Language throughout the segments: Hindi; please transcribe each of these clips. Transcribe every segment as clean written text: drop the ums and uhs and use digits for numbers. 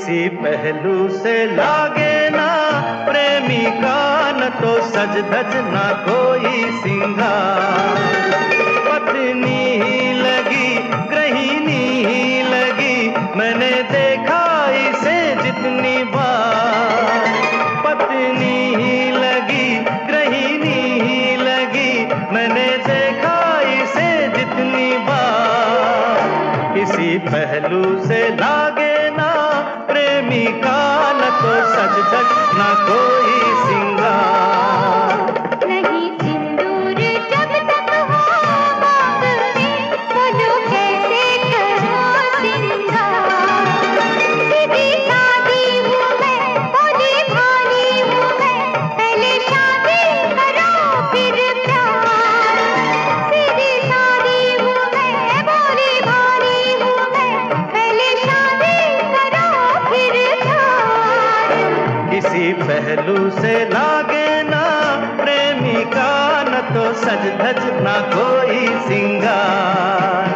किसी पहलू से लागे ना प्रेमी का न तो सज धज ना कोई सिंगार। पत्नी ही लगी गृहिणी ही लगी मैंने देखा इसे जितनी बार। पत्नी ही लगी गृहिणी ही लगी मैंने देखा इसे जितनी बार। किसी पहलू से लागे ना प्रेमी का न तो सज धज ना कोई सिंगार। नहीं सिंदूर जब तक हो मांग में बोलो कैसे करो सिंगार। सीधी सादी हूँ मैं भोली भाली हूँ मैं पहले शादी करो फिर प्यार। सीधी सादी हूँ मैं भोली भाली हूँ मैं पहले शादी करो फिर प्यार। किसी पहलू से लागे ना प्रेमी का न तो सज धज ना कोई सिंगार।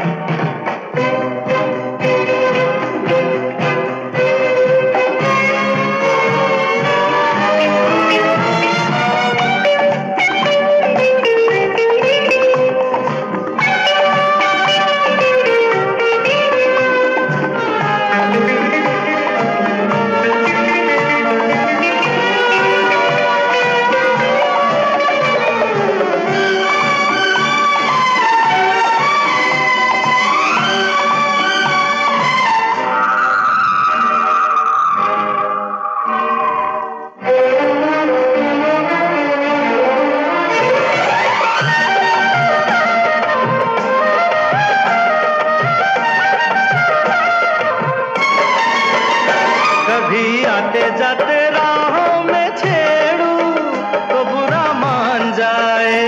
कभी आते जाते राहों में छेड़ूं तो बुरा मान जाए।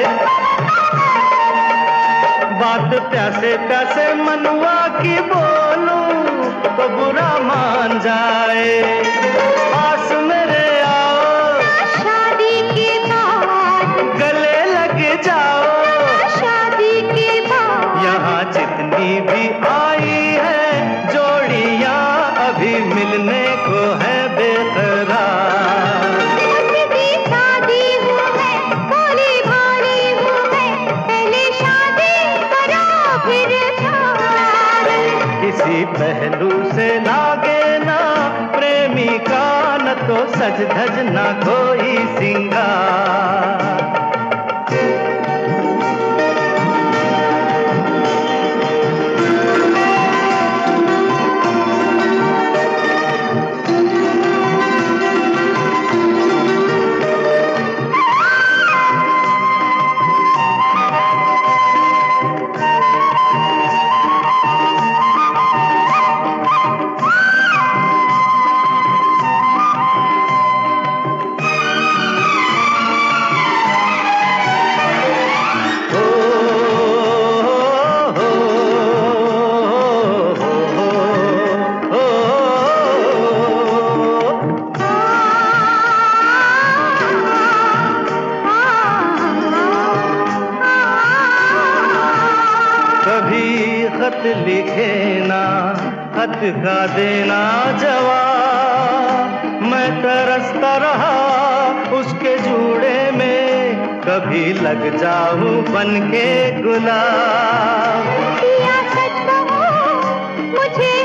बात प्यासे प्यासे मनुआ की बोलूं तो बुरा मान जाए। पास मेरे आओ शादी के बाद गले लग जाओ शादी के बाद यहाँ जितनी भी आई है जोड़ियां अभी मिलने को है बेकरार। सीधी सादी हूँ मैं भोली भाली हूँ मैं पहले शादी करो फिर प्यार। किसी पहलू से लागे ना प्रेमी का न तो सज धज ना कोई सिंगार। कभी खत लिखे ना खत का देना जवाब। मैं तरसता रहा उसके जूड़े में कभी लग जाऊं बनके गुलाब। या सच कहो मुझे